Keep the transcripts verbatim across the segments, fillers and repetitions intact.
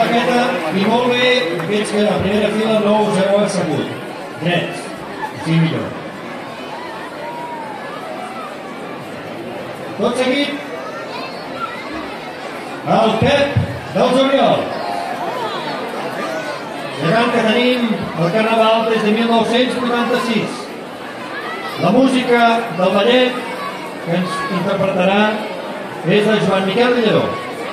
Paqueta, i molt bé, aquests que a la primera fila no us heu assegut. Drets, sí millor. Tot seguit, el Pep dels Oriol. Sabem que tenim el Carnaval des de mil nou-cents vuitanta-sis. La música del ballet que ens interpretarà és de Joan Miquel de Lledó.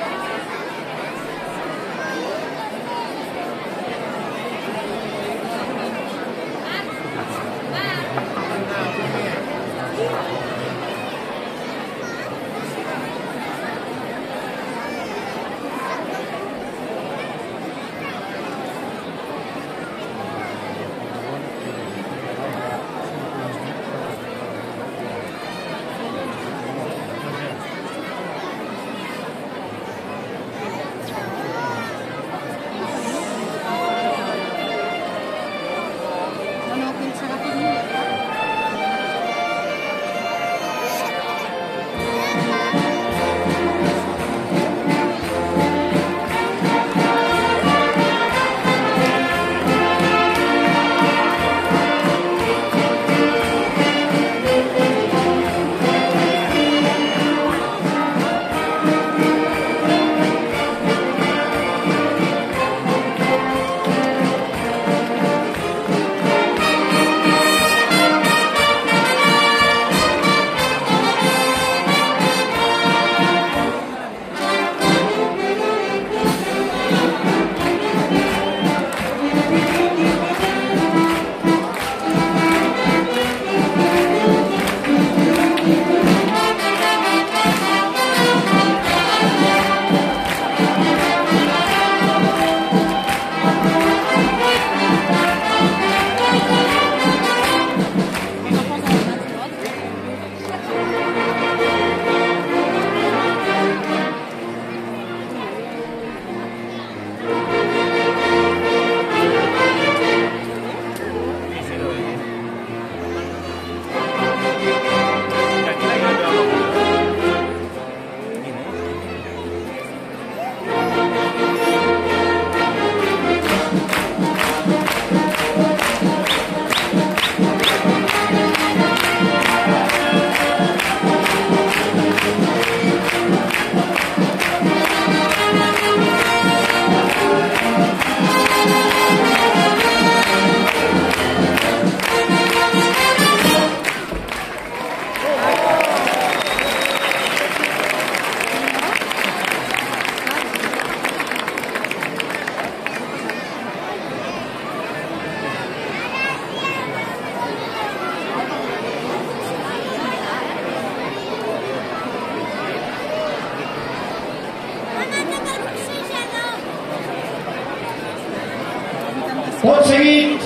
Tot seguit,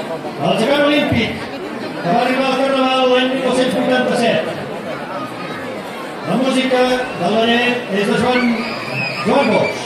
el gegant olímpic, que va arribar al Carnaval l'any mil nou-cents vuitanta-set. La música del ballet és de Joan, Joan Bosch.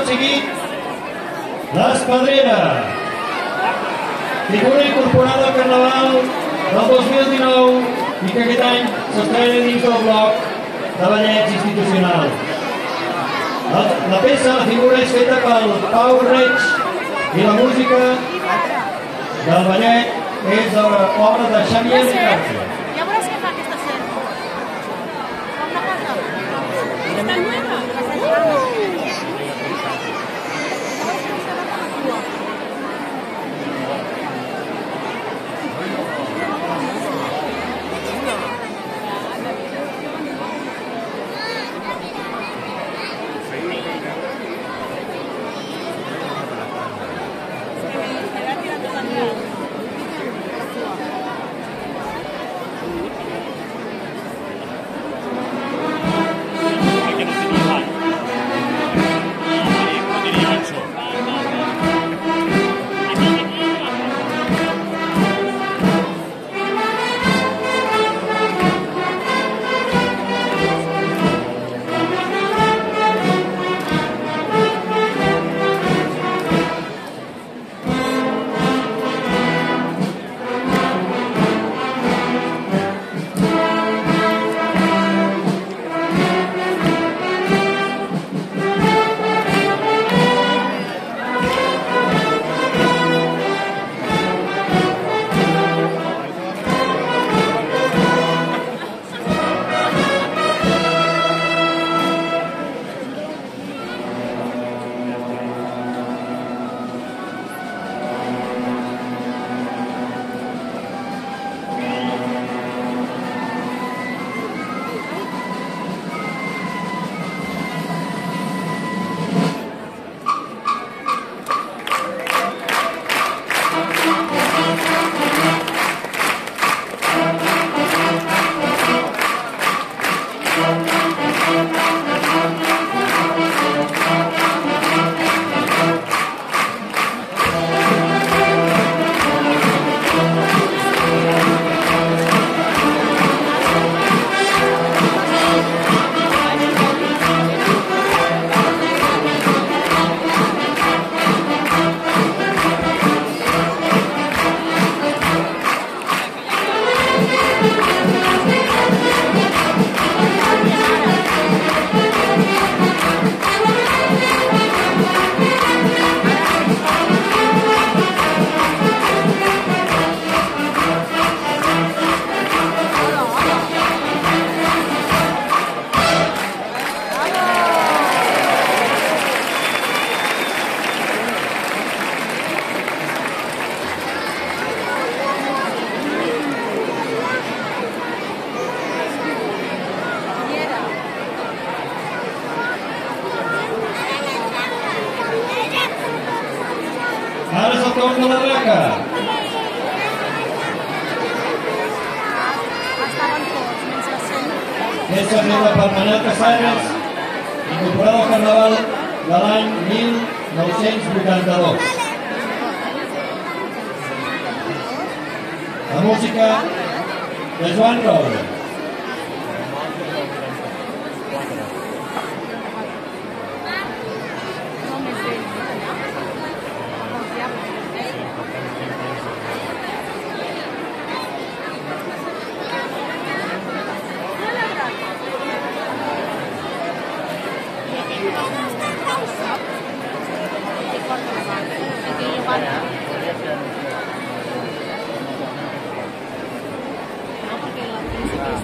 seguit, l'Espadrera, figura incorporada al Carnaval del dos mil dinou i que aquest any s'estrena dins del bloc de ballets institucional. La peça, la figura, és feta pel Pau Reig i la música del ballet és obra de Xavier Ricardo. Ja veuràs què fa aquesta escena. Com la cosa? Està nueva. Ara és el torn de la draca. Aquesta feta per Manel Casares, incorporada al Carnaval de l'any mil nou-cents vuitanta-dos. La música de Joan Roure. No, porque la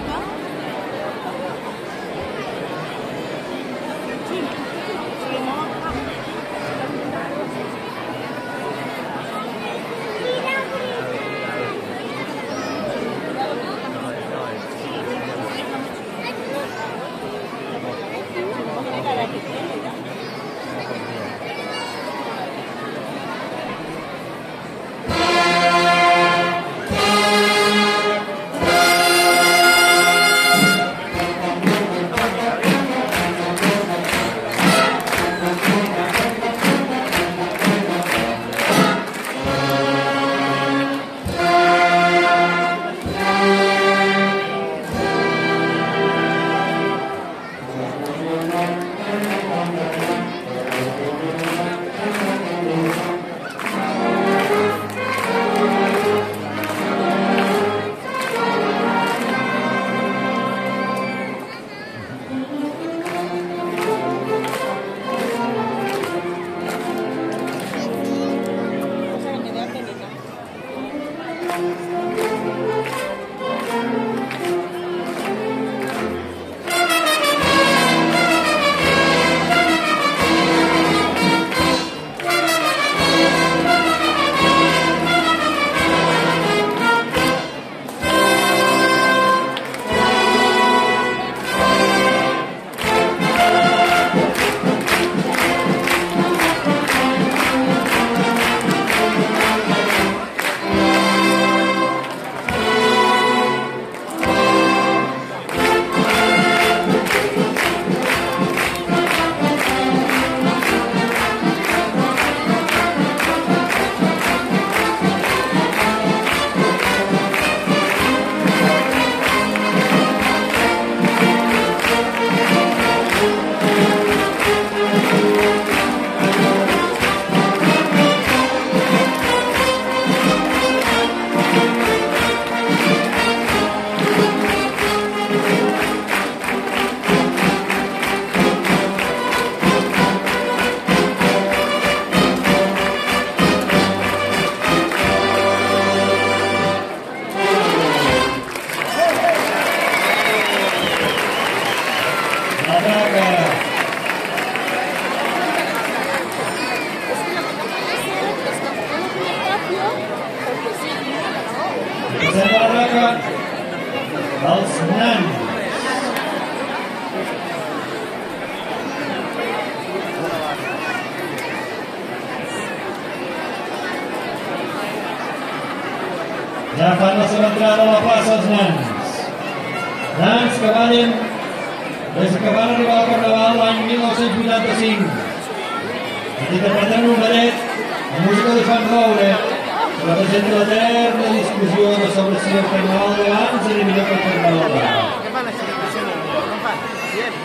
Ja fan la seva entrada a la plaça els nans. Nans que ballen des que van arribar al Carnaval l'any mil nou-cents vuitanta-cinc. Interpretant un ballet amb música de Joan Roure, que representa l'eterna discussió sobre si el Carnaval d'abans era millor que el Carnaval d'ara. Què fan això? Com fan? Bien.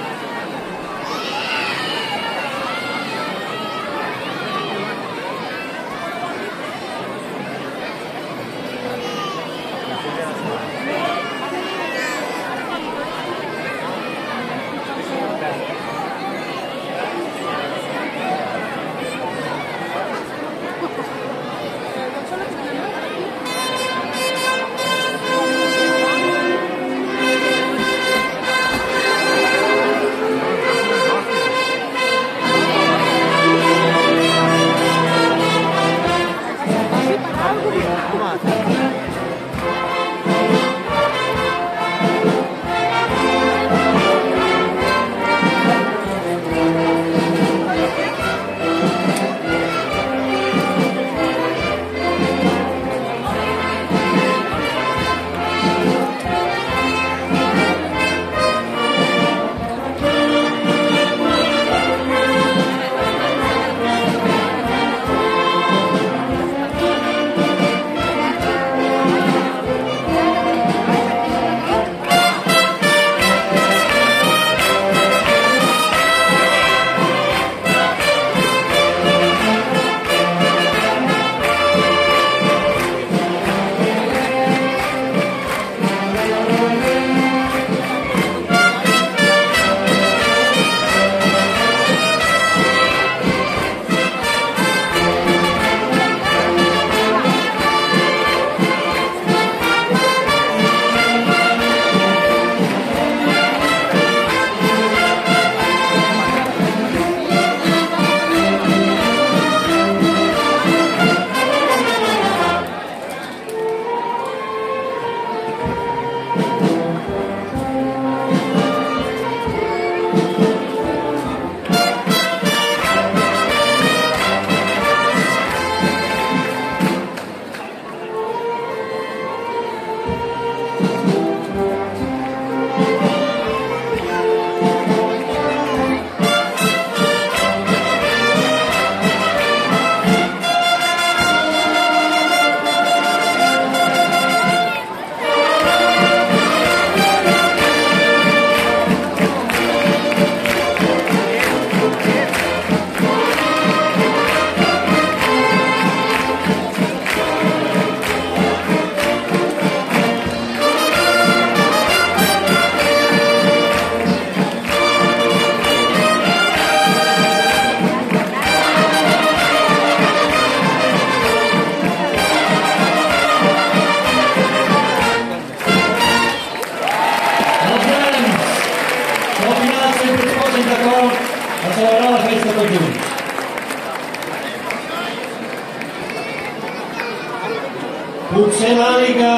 Potser l'àliga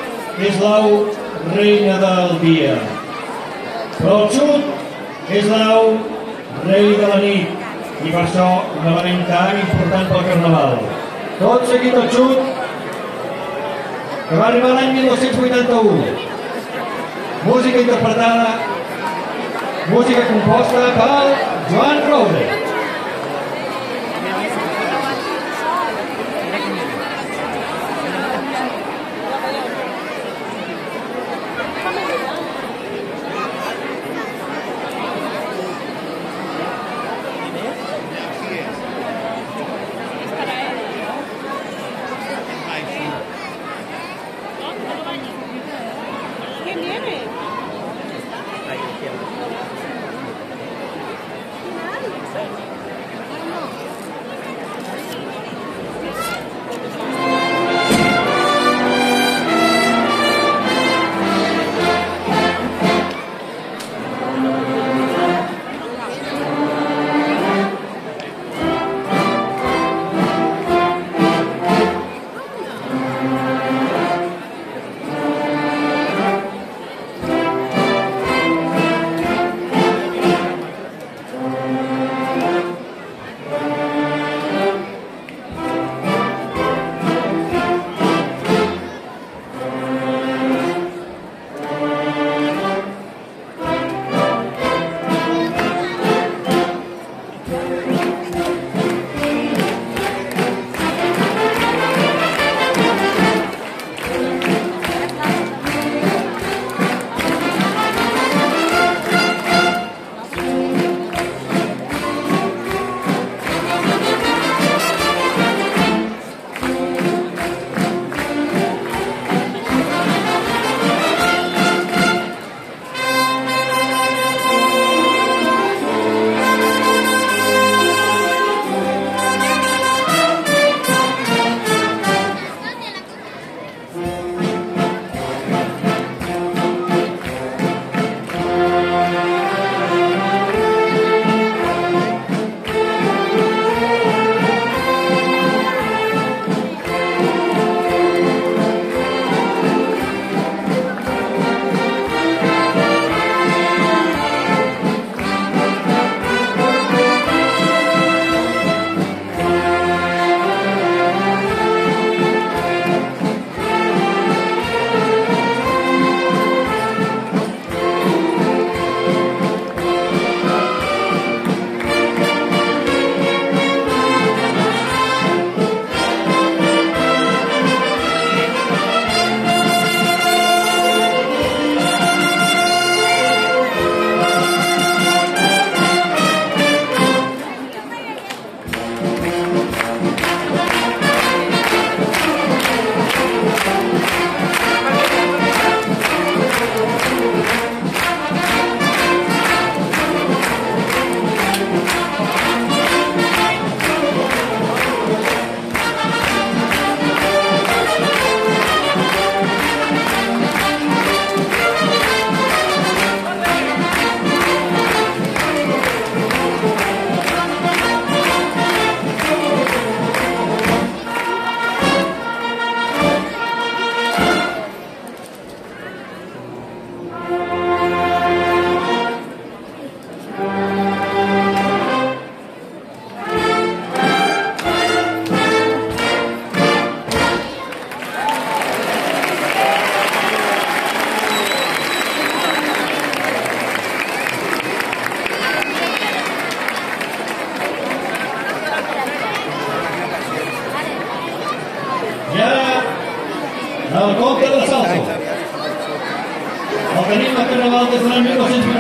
és l'au reina del dia, però el xut és l'au rei de la nit, i per això un element tan important pel Carnaval. Tot seguit el xut, que va arribar l'any mil nou-cents vuitanta-u. Música interpretada, música composta per Joan Roure. ¿Quién viene? Ahí, izquierda.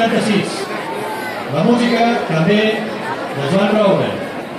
vuitanta-sis. La música també de Joan Roure.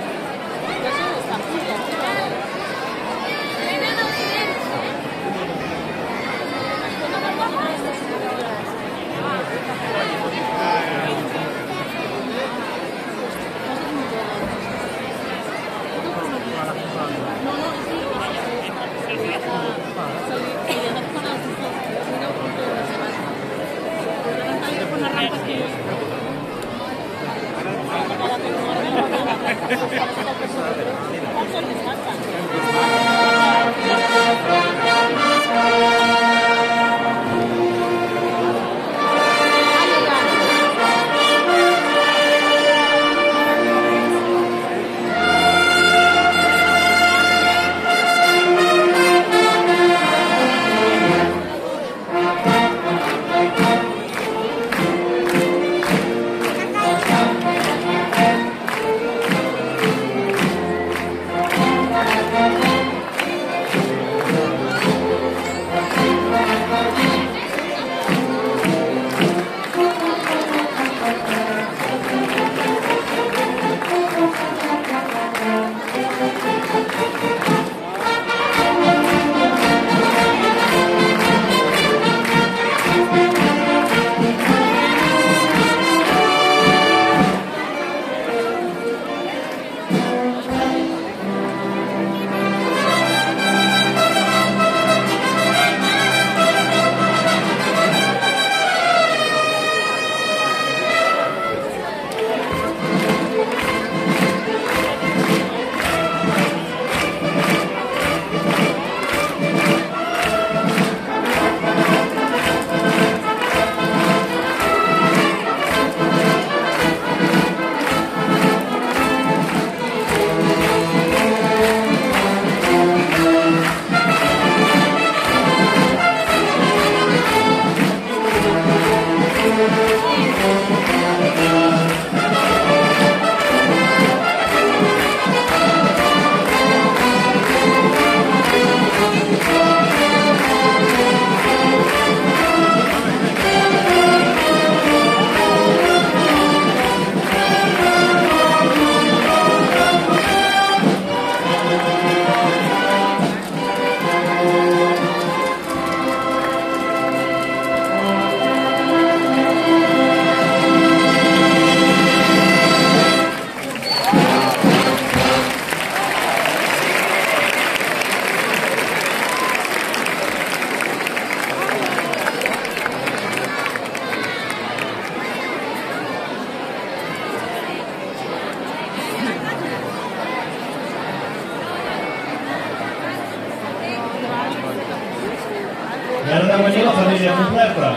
I ara de venir la família completa.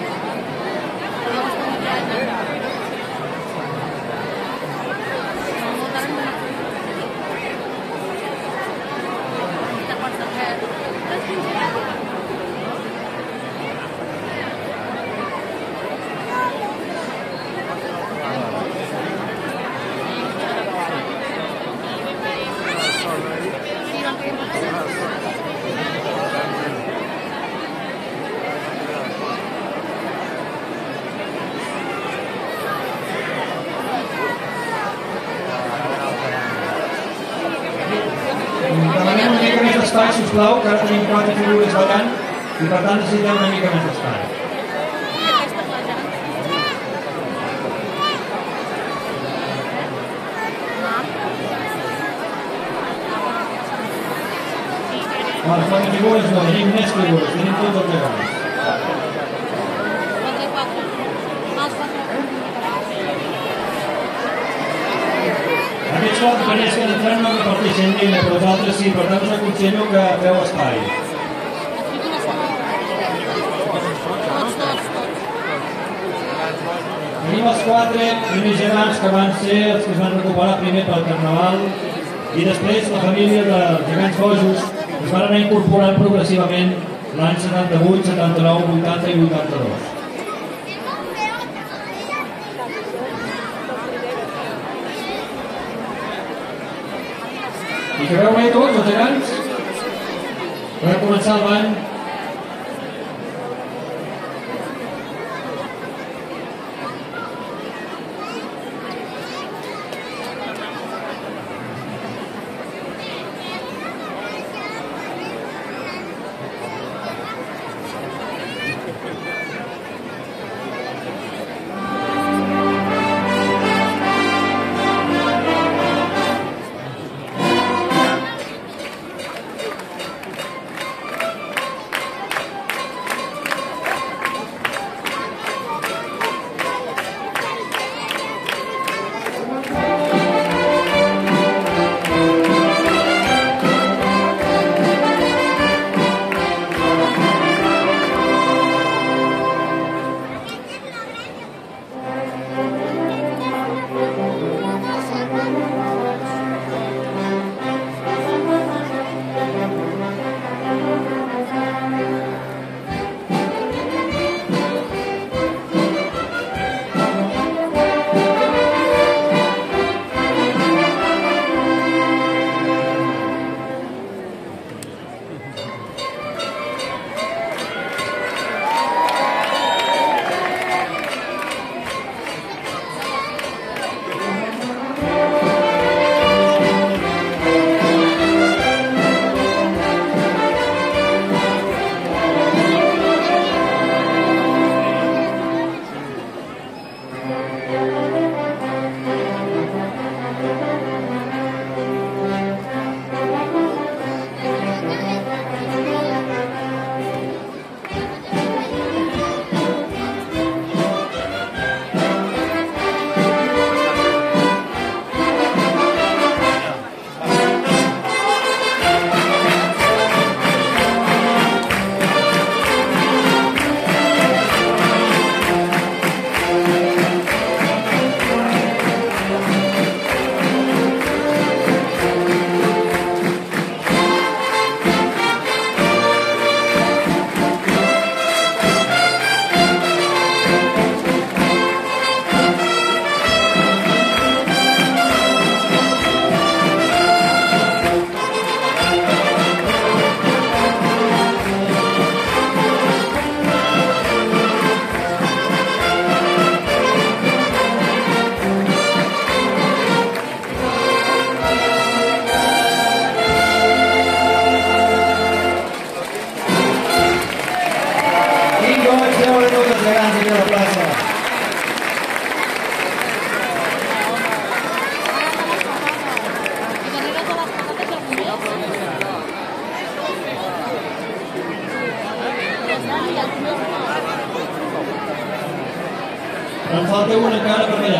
Demanem una mica més d'espai, sisplau, que ara tenim quatre figures ballant i per tant necessitem una mica més d'espai. Les quatre figures no, tenim més figures, tenim tots els gegants. Aquests quatre parells que entren no reparteixen llenya, però els altres sí, per tant us aconsello que feu espai. Tenim els quatre primers gegants que van ser els que es van recuperar primer pel Carnaval i després la família de gegants bojos es van anar incorporant progressivament l'any setanta-vuit, setanta-nou, vuitanta i vuitanta-dos. I que veu bé tots, els gegants? Per començar el ball. En falta una encara per allà.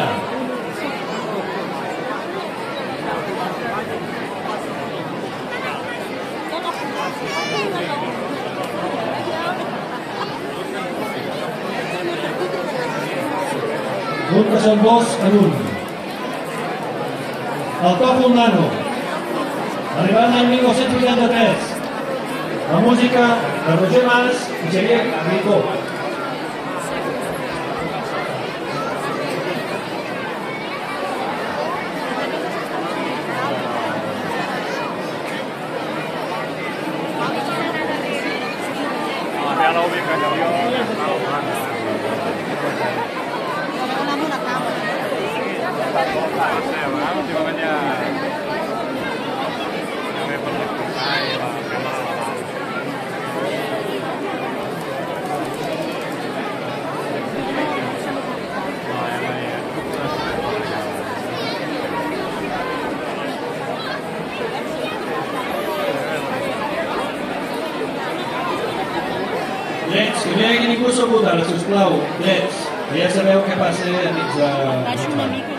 Un que són dos en un. El Tòfol Nano, arribant l'any mil nou-cents vuitanta-tres. La música de Roger Mas i Xavier Ricó. Ya lo ubican, yo. Últimamente ya... Ya me pone ahí, va, me va. Llets, que no hi hagi ningú assegut ara, sisplau. Llets, que ja sabeu què passa a mig de... Baix una mica.